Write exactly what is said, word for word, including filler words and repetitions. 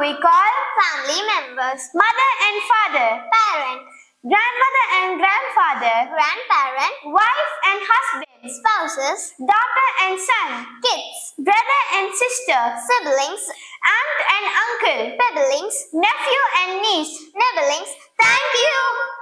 we call family members. Mother and father, Parent, grandmother and grandfather, grandparent, wife and husband, spouses, daughter and son, kids, brother and sister, siblings, aunt and uncle, siblings, nephew and niece. nibblings. Thank you.